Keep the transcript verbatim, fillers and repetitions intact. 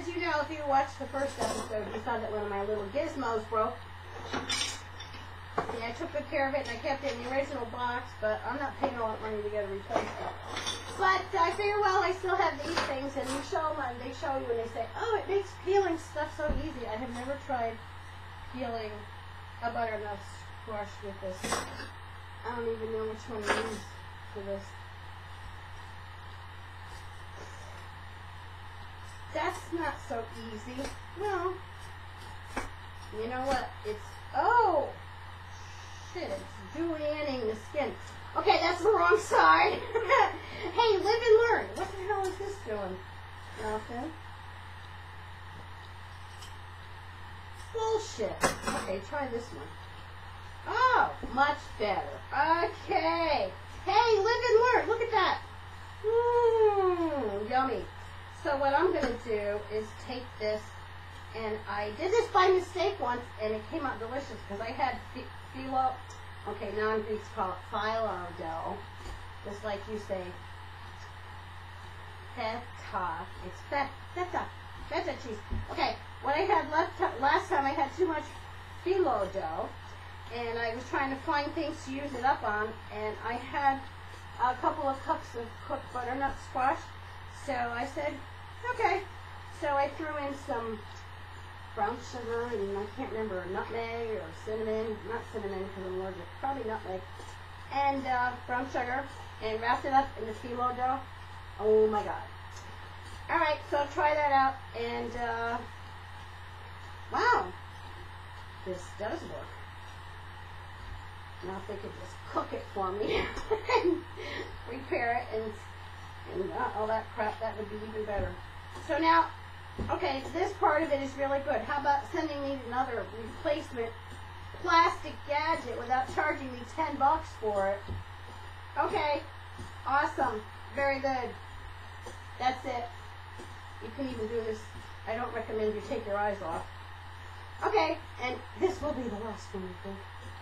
as you know, if you watched the first episode, you saw that one of my little gizmos broke. See, I took good care of it, and I kept it in the original box, but I'm not paying all that money to get a replacement. But I figure, well, I still have these things, and you show them, and they show you, and they say, oh, it makes peeling stuff so easy. I have never tried peeling a butternut squash with this. I don't even know which one to use for this. That's not so easy. No. You know what? It's, oh, shit, it's julienning the skin. Okay, that's the wrong side. Hey, live and learn. What the hell is this doing? Nothing. Bullshit. Okay, try this one. Oh, much better. Okay. Hey, live and learn. Look at that. Mmm, yummy. So what I'm going to do is take this, and I did this by mistake once, and it came out delicious because I had phyllo, okay, non-Greeks call it phyllo dough, just like you say, feta, it's feta, feta, feta cheese. Okay, what I had left last time, I had too much phyllo dough, and I was trying to find things to use it up on, and I had a couple of cups of cooked butternut squash, so I said, okay. So I threw in some brown sugar, and I can't remember, nutmeg or cinnamon, not cinnamon because I'm allergic, probably nutmeg, and uh, brown sugar, and wrapped it up in the phyllo dough. Oh my God. All right, so I'll try that out, and uh, wow, this does work. Now if they could just cook it for me and prepare it and, and uh, all that crap, that would be even better. So now, okay, this part of it is really good. How about sending me another replacement plastic gadget without charging me ten bucks for it? Okay, awesome, very good. That's it. You can even do this. I don't recommend you take your eyes off. Okay, and this will be the last one, I think.